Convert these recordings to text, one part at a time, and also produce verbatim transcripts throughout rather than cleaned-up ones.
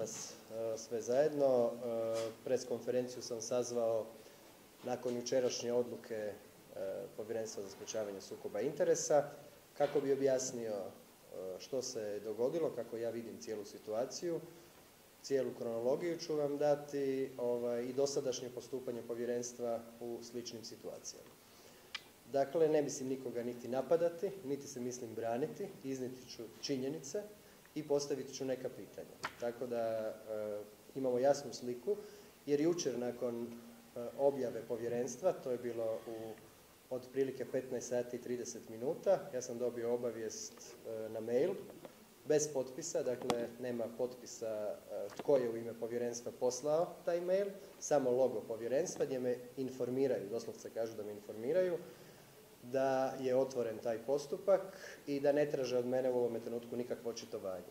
vas sve zajedno. Pres konferenciju sam sazvao nakon jučerašnje odluke Povjerenstva za sprečavanje sukoba interesa, kako bi objasnio što se dogodilo, kako ja vidim cijelu situaciju, cijelu kronologiju ću vam dati ovaj, i dosadašnje postupanje povjerenstva u sličnim situacijama. Dakle, ne mislim nikoga niti napadati, niti se mislim braniti, iznijeti ću činjenice i postaviti ću neka pitanja. Tako da e, imamo jasnu sliku, jer jučer nakon e, objave povjerenstva, to je bilo u otprilike petnaest sati i trideset minuta, ja sam dobio obavijest e, na mail, bez potpisa, dakle nema potpisa e, tko je u ime povjerenstva poslao taj mail, samo logo povjerenstva gdje me informiraju, doslovce kažu da me informiraju, da je otvoren taj postupak i da ne traže od mene u ovome trenutku nikakvo očitovanje.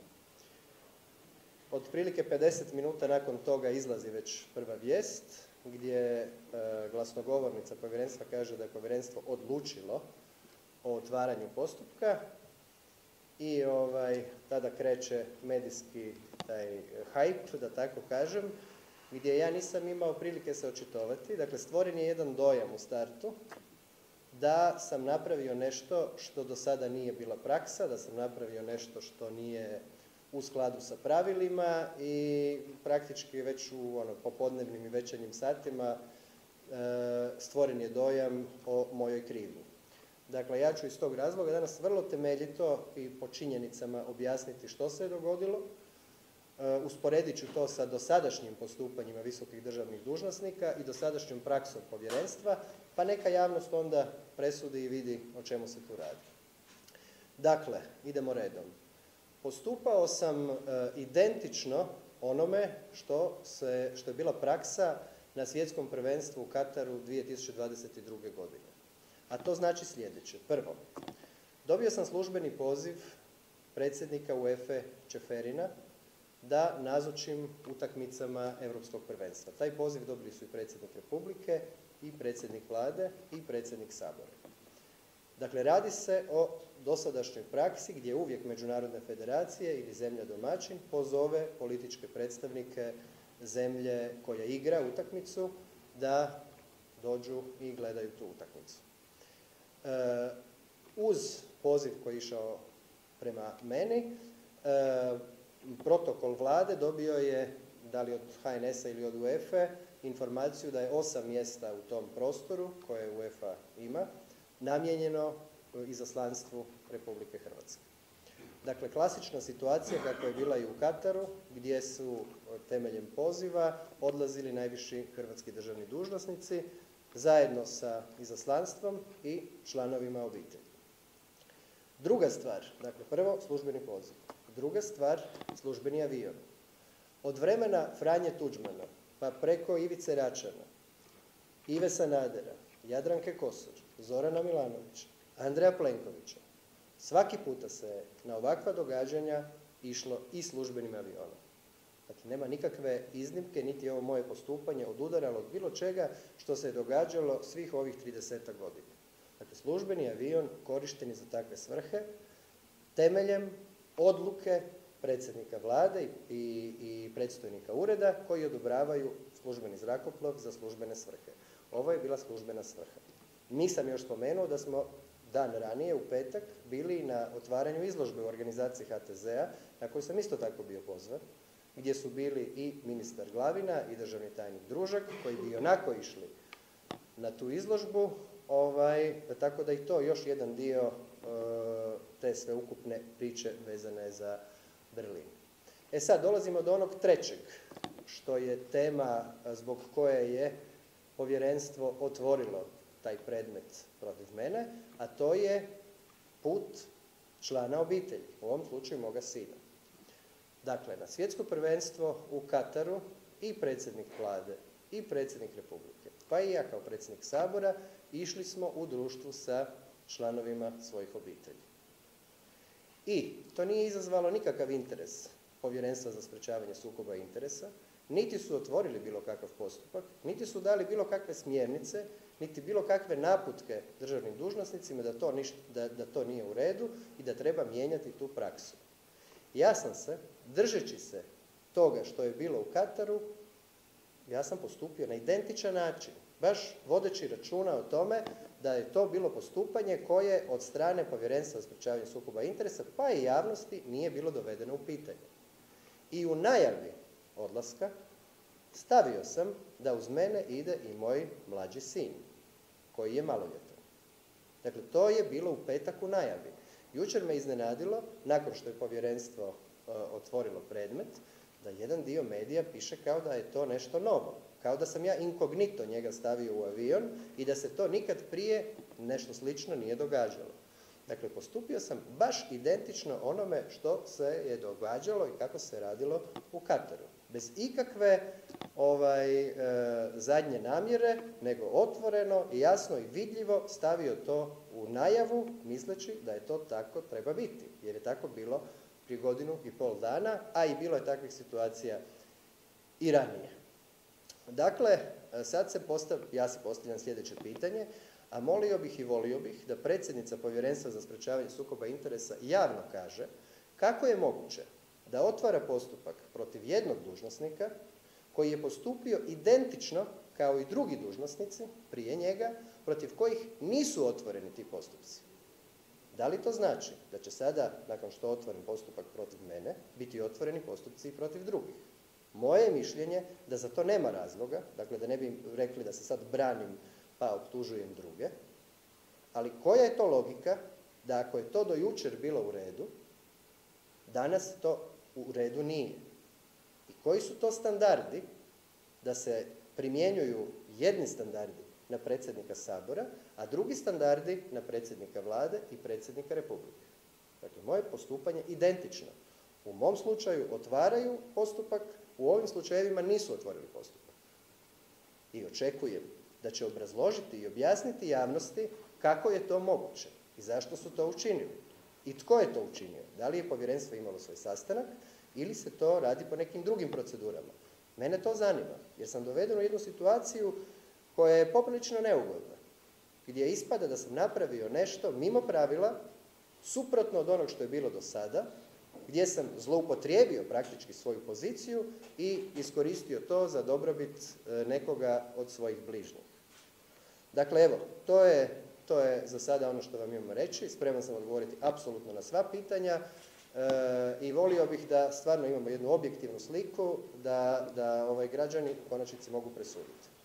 Otprilike pedeset minuta nakon toga izlazi već prva vijest, gdje e, glasnogovornica povjerenstva kaže da je povjerenstvo odlučilo o otvaranju postupka i ovaj, tada kreće medijski taj hype, da tako kažem, gdje ja nisam imao prilike se očitovati. Dakle, stvoren je jedan dojam u startu da sam napravio nešto što do sada nije bila praksa, da sam napravio nešto što nije u skladu sa pravilima i praktički već u ono, popodnevnim i večernjim satima e, stvoren je dojam o mojoj krivnji. Dakle, ja ću iz tog razloga danas vrlo temeljito i po činjenicama objasniti što se je dogodilo. E, usporedit ću to sa dosadašnjim postupanjima visokih državnih dužnosnika i dosadašnjom praksom povjerenstva, pa neka javnost onda presudi i vidi o čemu se tu radi. Dakle, idemo redom. Postupao sam e, identično onome što, se, što je bila praksa na svjetskom prvenstvu u Kataru dvije tisuće dvadeset druge. godine. A to znači sljedeće. Prvo, dobio sam službeni poziv predsjednika UEFA Čeferina da nazočim utakmicama Europskog prvenstva. Taj poziv dobili su i predsjednik Republike, i predsjednik Vlade, i predsjednik Sabora. Dakle, radi se o dosadašnjoj praksi gdje uvijek međunarodne federacije ili zemlja domaćin pozove političke predstavnike zemlje koja igra utakmicu da dođu i gledaju tu utakmicu. E, uz poziv koji je išao prema meni, e, protokol Vlade dobio je, da li od H N S-a ili od UEFA, informaciju da je osam mjesta u tom prostoru koje UEFA ima namijenjeno izaslanstvu Republike Hrvatske. Dakle, klasična situacija kakva je bila i u Kataru, gdje su temeljem poziva odlazili najviši hrvatski državni dužnosnici zajedno sa izaslanstvom i članovima obitelji. Druga stvar, dakle, prvo službeni poziv. Druga stvar, službeni avion. Od vremena Franje Tuđmana pa preko Ivice Račana, Ive Sanadera, Jadranke Kosor, Zorana Milanovića, Andreja Plenkovića, svaki puta se na ovakva događanja išlo i službenim avionom. Dakle, nema nikakve iznimke, niti je ovo moje postupanje odudaralo od bilo čega što se je događalo svih ovih tridesetak godina. Dakle, službeni avion korišten je za takve svrhe temeljem odluke predsjednika Vlade i, i, i predstojnika ureda koji odobravaju službeni zrakoplov za službene svrhe. Ovo je bila službena svrha. Nisam još spomenuo da smo dan ranije, u petak, bili na otvaranju izložbe u organizaciji H T Z-a, na koju sam isto tako bio pozvan, gdje su bili i ministar Glavina i državni tajnik Družak, koji bi onako išli na tu izložbu, ovaj, tako da i to još jedan dio e, te sveukupne priče vezane za Berlin. E sad, dolazimo do onog trećeg, što je tema zbog koje je povjerenstvo otvorilo taj predmet protiv mene, a to je put člana obitelji, u ovom slučaju moga sina. Dakle, na svjetsko prvenstvo u Kataru i predsjednik Vlade i predsjednik Republike, pa i ja kao predsjednik Sabora, išli smo u društvu sa članovima svojih obitelji. I to nije izazvalo nikakav interes Povjerenstva za sprečavanje sukoba interesa, niti su otvorili bilo kakav postupak, niti su dali bilo kakve smjernice, niti bilo kakve naputke državnim dužnosnicima da to, ništa, da, da to nije u redu i da treba mijenjati tu praksu. Ja sam se, držeći se toga što je bilo u Kataru, ja sam postupio na identičan način, baš vodeći računa o tome da je to bilo postupanje koje od strane Povjerenstva za sprječavanje sukoba interesa, pa i javnosti, nije bilo dovedeno u pitanje. I u najavi odlaska stavio sam da uz mene ide i moj mlađi sin, koji je maloljetan. Dakle, to je bilo u petak u najavi. Jučer me iznenadilo, nakon što je Povjerenstvo uh, otvorilo predmet, da jedan dio medija piše kao da je to nešto novo. Kao da sam ja inkognito njega stavio u avion i da se to nikad prije nešto slično nije događalo. Dakle, postupio sam baš identično onome što se je događalo i kako se radilo u Kataru. Bez ikakve ovaj, e, zadnje namjere, nego otvoreno i jasno i vidljivo stavio to u najavu, misleći da je to tako treba biti. Jer je tako bilo prije godinu i pol dana, a i bilo je takvih situacija i ranije. Dakle, sad se postav, ja se postavljam sljedeće pitanje, a molio bih i volio bih da predsjednica Povjerenstva za sprječavanje sukoba interesa javno kaže kako je moguće da otvara postupak protiv jednog dužnosnika koji je postupio identično kao i drugi dužnosnici prije njega, protiv kojih nisu otvoreni ti postupci. Da li to znači da će sada, nakon što otvoren postupak protiv mene, biti otvoreni postupci i protiv drugih? Moje je mišljenje da za to nema razloga, dakle da ne bi rekli da se sad branim pa optužujem druge, ali koja je to logika da ako je to do jučer bilo u redu, danas to u redu nije? I koji su to standardi da se primjenjuju jedni standardi na predsjednika Sabora, a drugi standardi na predsjednika Vlade i predsjednika Republike? Dakle, moje postupanje identično. U mom slučaju otvaraju postupak, u ovim slučajevima nisu otvorili postupak. I očekujem da će obrazložiti i objasniti javnosti kako je to moguće i zašto su to učinili. I tko je to učinio? Da li je povjerenstvo imalo svoj sastanak ili se to radi po nekim drugim procedurama? Mene to zanima, jer sam doveden u jednu situaciju koja je poprilično neugodna, gdje ispada da sam napravio nešto mimo pravila, suprotno od onog što je bilo do sada, gdje sam zloupotrijebio praktički svoju poziciju i iskoristio to za dobrobit nekoga od svojih bližnjih. Dakle, evo, to je, to je za sada ono što vam imamo reći. Spreman sam odgovoriti apsolutno na sva pitanja e, i volio bih da stvarno imamo jednu objektivnu sliku da, da ovaj, građani u konačnici mogu presuditi.